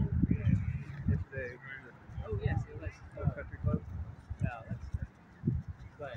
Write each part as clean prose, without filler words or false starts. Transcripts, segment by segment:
Yesterday, Oh yes, it was. country club. No, that's. But.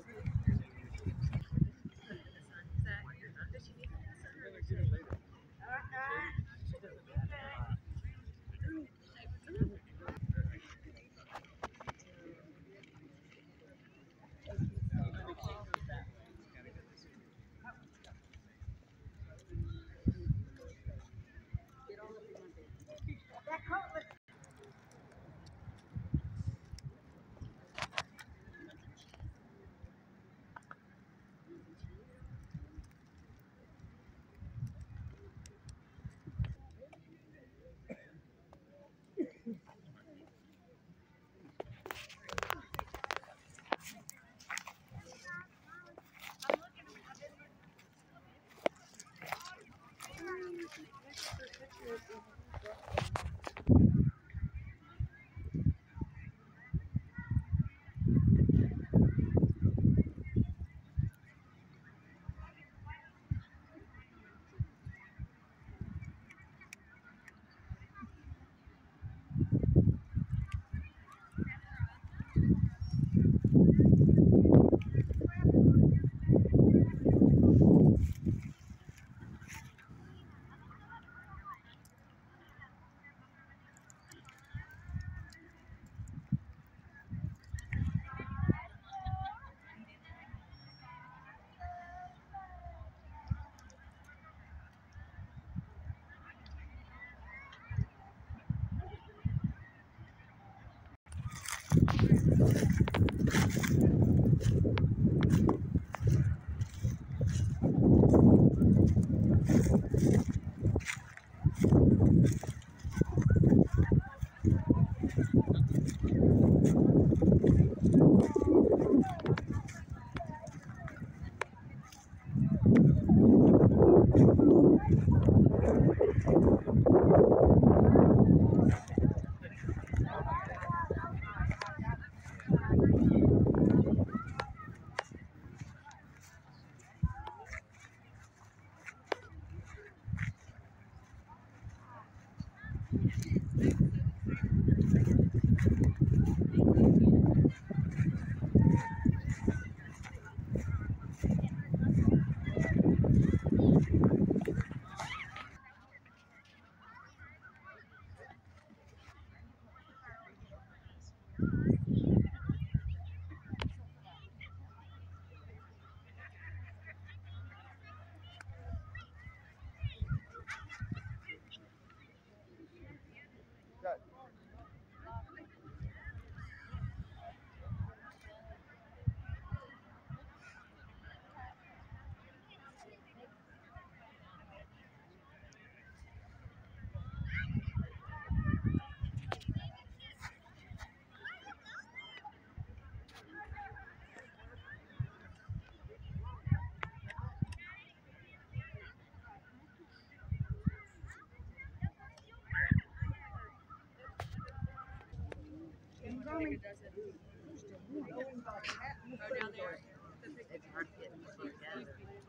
It's hard to get together.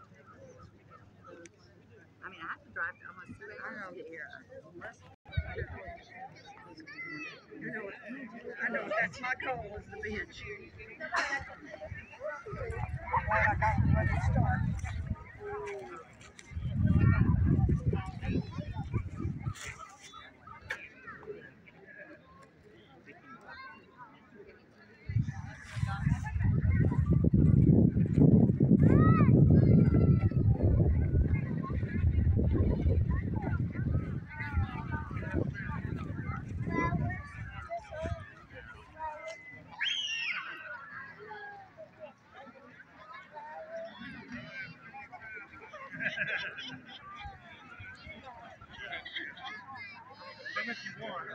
I mean, I have to drive almost 2 hours to get here. I know that's my goal is the bench. Glad I got ready to start. Come if you want.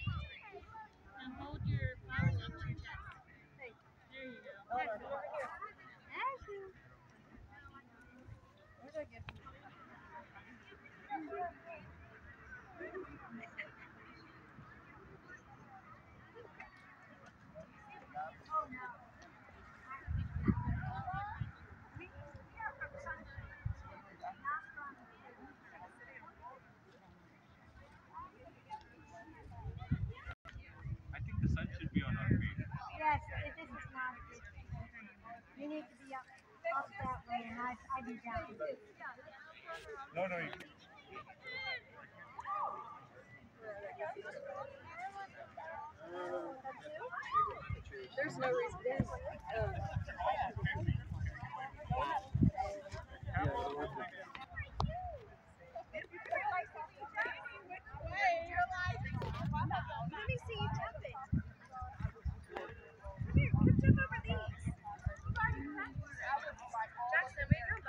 Now hold your flowers up to your chest. There you go. I think the sun should be on our feet. Yes, this is not a good thing. You need to be up that way, and I be down. No, no. There's no reason. There's, let me see you jump it. Come here, come jump over these. Jackson, we go,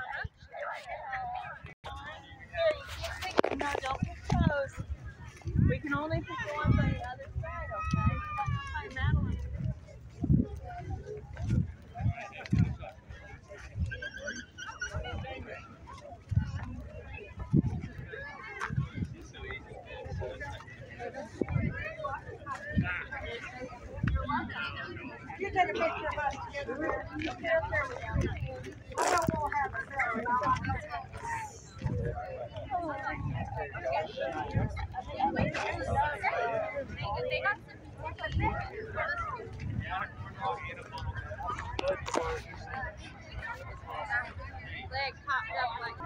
Mama. No, don't pick toes. We can only pick the ones on the other side, okay? Find Madeline. You take a picture of us together. I don't want to have a Leg popped up like